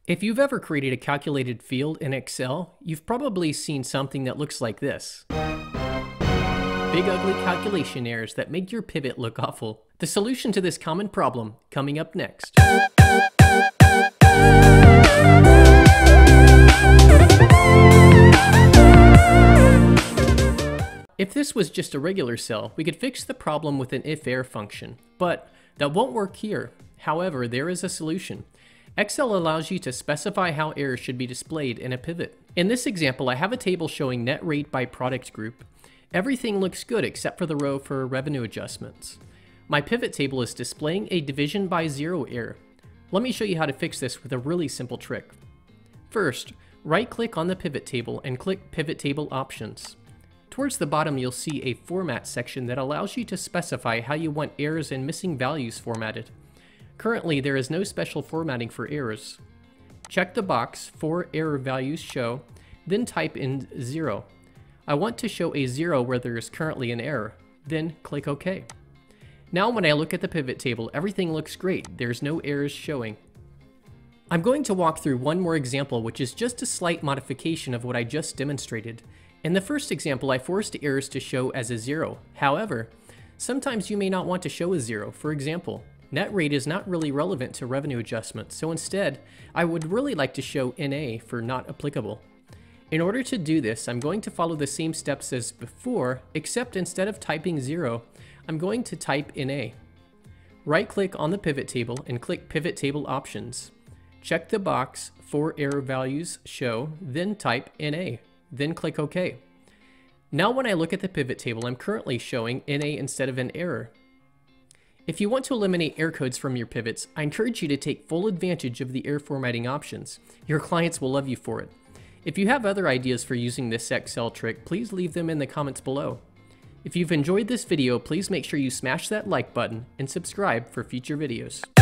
If you've ever created a calculated field in Excel, you've probably seen something that looks like this. Big ugly calculation errors that make your pivot look awful. The solution to this common problem coming up next. If this was just a regular cell, we could fix the problem with an if-error function, but that won't work here. However, there is a solution. Excel allows you to specify how errors should be displayed in a pivot. In this example, I have a table showing net rate by product group. Everything looks good except for the row for revenue adjustments. My pivot table is displaying a division by zero error. Let me show you how to fix this with a really simple trick. First, right-click on the pivot table and click Pivot Table Options. Towards the bottom, you'll see a Format section that allows you to specify how you want errors and missing values formatted. Currently, there is no special formatting for errors. Check the box for Error Values Show, then type in 0. I want to show a 0 where there is currently an error, then click OK. Now when I look at the pivot table, everything looks great. There's no errors showing. I'm going to walk through one more example, which is just a slight modification of what I just demonstrated. In the first example, I forced errors to show as a 0. However, sometimes you may not want to show a 0. For example, net rate is not really relevant to revenue adjustments, so instead, I would really like to show NA for not applicable. In order to do this, I'm going to follow the same steps as before, except instead of typing 0, I'm going to type NA. Right-click on the pivot table and click Pivot Table Options. Check the box for Error Values Show, then type NA, then click OK. Now when I look at the pivot table, I'm currently showing NA instead of an error. If you want to eliminate error codes from your pivots, I encourage you to take full advantage of the error formatting options. Your clients will love you for it. If you have other ideas for using this Excel trick, please leave them in the comments below. If you've enjoyed this video, please make sure you smash that like button and subscribe for future videos.